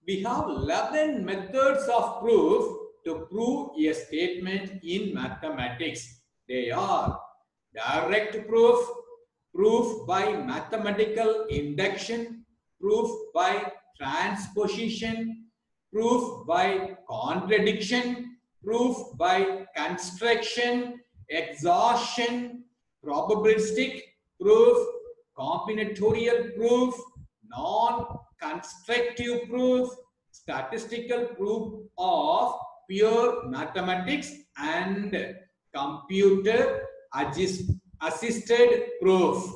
We have 11 methods of proof to prove a statement in mathematics. They are direct proof, proof by mathematical induction, proof by transposition, proof by contradiction, proof by construction, exhaustion, probabilistic proof, combinatorial proof, non-constructive proof, statistical proof of pure mathematics, and computer assisted proof.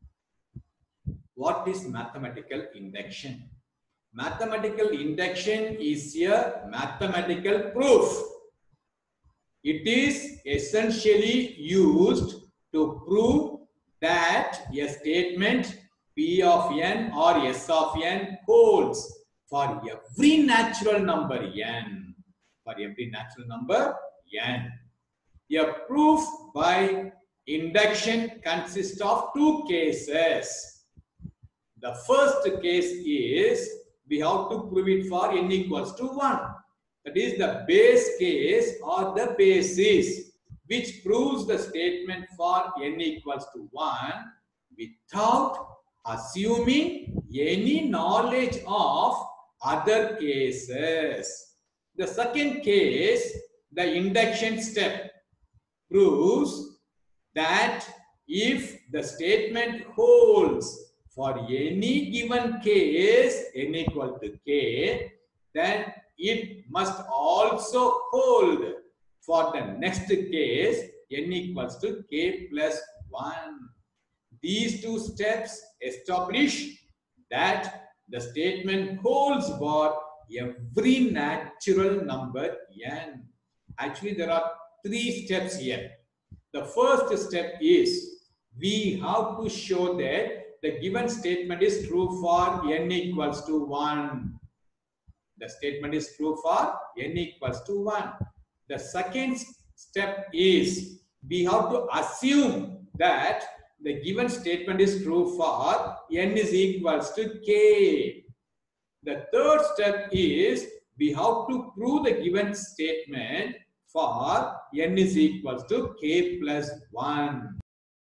What is mathematical induction? Mathematical induction is a mathematical proof. It is essentially used to prove that a statement P of n or S of n holds for every natural number n. For every natural number n. A proof by induction consists of two cases. The first case is we have to prove it for n equals to 1. That is the base case or the basis which proves the statement for n equals to 1 without assuming any knowledge of other cases. The second case, the induction step, proves that if the statement holds for any given case n equal to k, then it must also hold for the next case n equals to k plus 1. These two steps establish that the statement holds for every natural number n. Actually, there are three steps here. The first step is we have to show that the given statement is true for n equals to 1. The statement is true for n equals to 1. The second step is we have to assume that the given statement is true for n is equals to k. The third step is we have to prove the given statement for n is equals to k plus 1.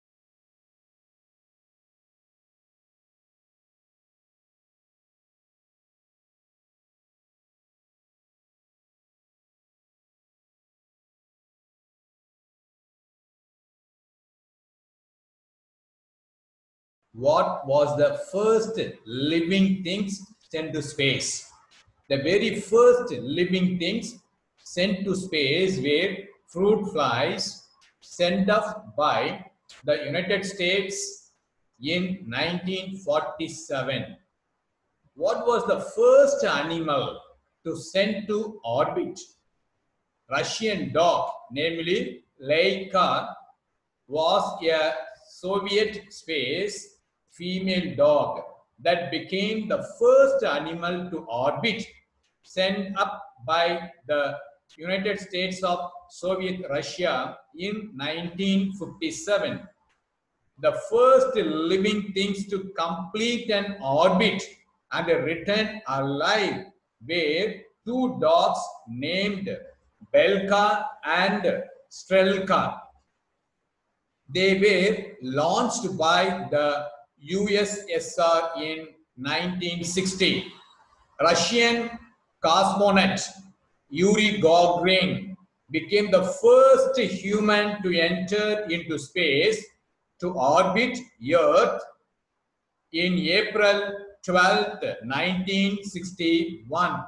What was the first living things sent to space? The very first living things sent to space were fruit flies sent off by the United States in 1947. What was the first animal to send to orbit? Russian dog, namely Laika, was a Soviet space female dog that became the first animal to orbit sent up by the United States of Soviet Russia in 1957. The first living things to complete an orbit and return alive were two dogs named Belka and Strelka. They were launched by the USSR in 1960. Russian cosmonaut Yuri Gagarin became the first human to enter into space to orbit Earth in April 12, 1961.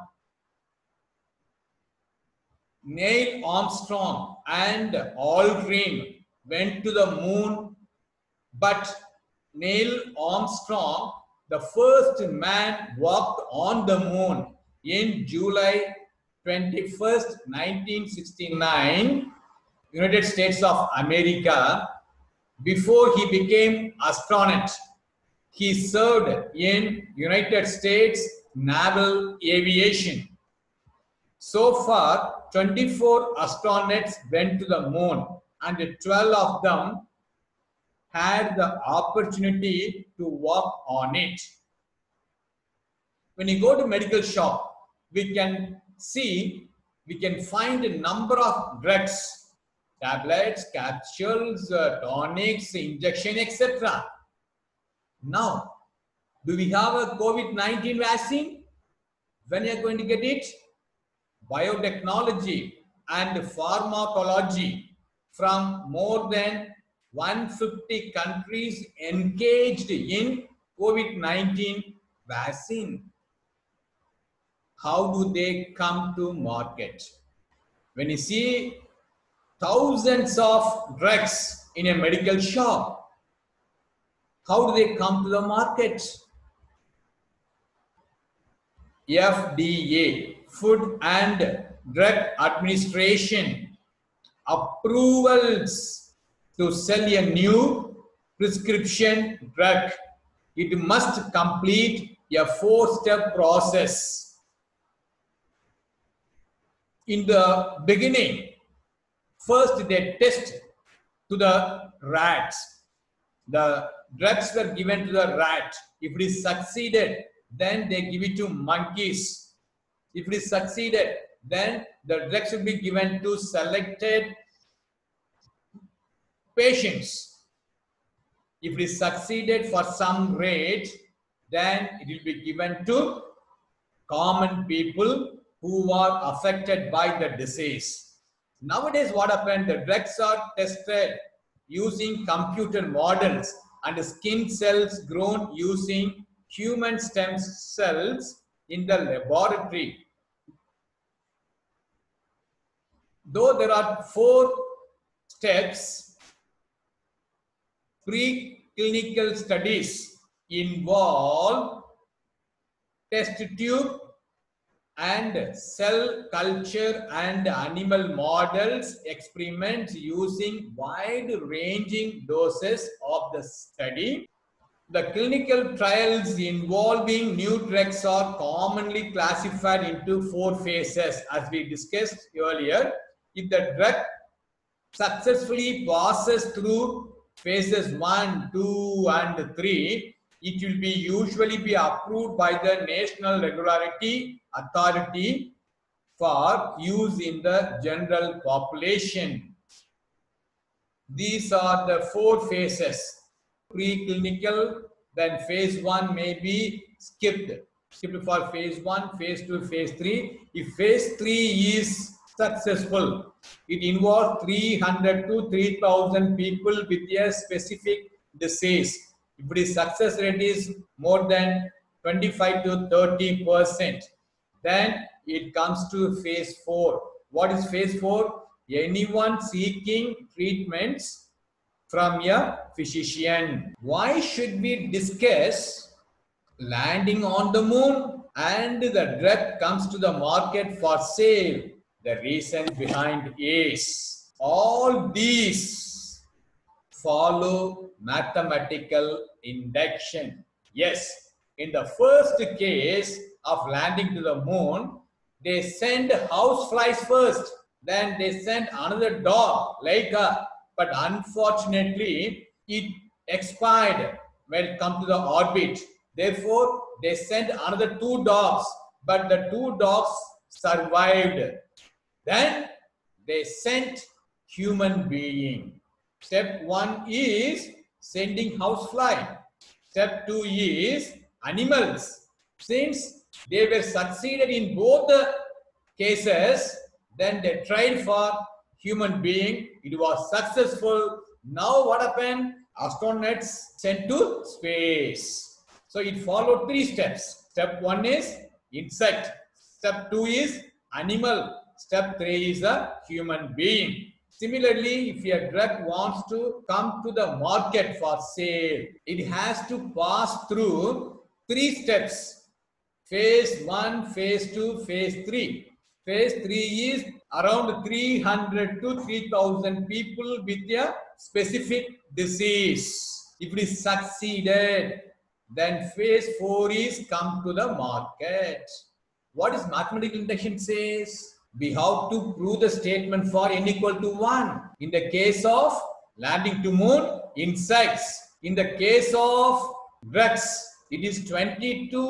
Neil Armstrong and Aldrin went to the moon, but Neil Armstrong, the first man, walked on the moon in July 21st, 1969, United States of America. Before he became astronaut, he served in United States Naval Aviation. So far, 24 astronauts went to the moon and 12 of them had the opportunity to walk on it. When you go to medical shop, we can see, we can find a number of drugs, tablets, capsules, tonics, injection, etc. Now, do we have a COVID-19 vaccine? When are you going to get it? Biotechnology and pharmacology from more than 150 countries engaged in COVID-19 vaccine. How do they come to market? When you see thousands of drugs in a medical shop, how do they come to the market? FDA, Food and Drug Administration, approvals to sell a new prescription drug. It must complete a 4-step process. In the beginning, first they test to the rats. The drugs were given to the rat. If it is succeeded, then they give it to monkeys. If it is succeeded, then the drugs will be given to selected patients. If it is succeeded for some rate, then it will be given to common people who are affected by the disease. Nowadays, what happened? The drugs are tested using computer models and skin cells grown using human stem cells in the laboratory. Though there are 4 steps, preclinical studies involve test tube and cell culture and animal models experiments using wide-ranging doses of the study. The clinical trials involving new drugs are commonly classified into 4 phases, as we discussed earlier. If the drug successfully passes through phases 1, 2, and 3, it will be usually be approved by the National Regulatory Authority for use in the general population. These are the 4 phases. Preclinical, then phase 1 may be skipped for phase 1, phase 2, phase 3. If phase 3 is successful, it involves 300 to 3,000 people with a specific disease. If the success rate is more than 25 to 30%, then it comes to phase 4. What is phase 4? Anyone seeking treatments from a physician. Why should we discuss landing on the moon and the drug comes to the market for sale? The reason behind is all these follow mathematical induction. Yes, in the first case of landing to the moon, they send houseflies first, then they send another dog, Laika, but unfortunately it expired when it comes to the orbit. Therefore, they sent another 2 dogs, but the 2 dogs survived. Then they sent human being. Step 1 is sending housefly. Step 2 is animals. Since they were succeeded in both the cases, then they tried for human being. It was successful. Now what happened? Astronauts sent to space. So it followed 3 steps. Step 1 is insect. Step 2 is animal. Step 3 is a human being. Similarly, if a drug wants to come to the market for sale, it has to pass through 3 steps. Phase 1, phase 2, phase 3. Phase 3 is around 300 to 3,000 people with a specific disease. If it is succeeded, then phase 4 is come to the market. What is mathematical induction says? We have to prove the statement for n equal to 1. In the case of landing to moon, insects. In the case of drugs, it is 20 to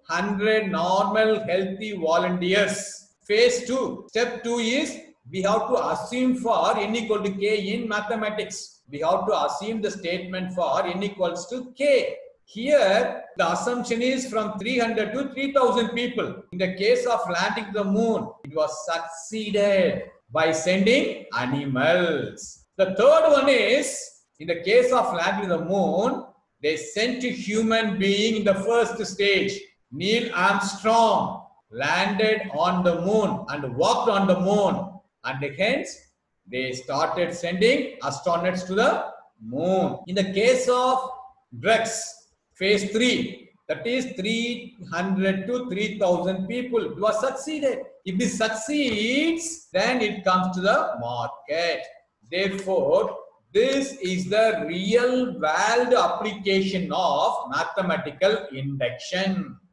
100 normal healthy volunteers. Phase 2. Step 2 is we have to assume for n equal to k in mathematics. We have to assume the statement for n equals to k. Here, the assumption is from 300 to 3000 people. In the case of landing the moon, it was succeeded by sending animals. The third one is, in the case of landing the moon, they sent a human being in the first stage. Neil Armstrong landed on the moon and walked on the moon. And hence, they started sending astronauts to the moon. In the case of drugs, phase 3, that is 300 to 3000 people. It was succeeded. If this succeeds, then it comes to the market. Therefore, this is the real world application of mathematical induction.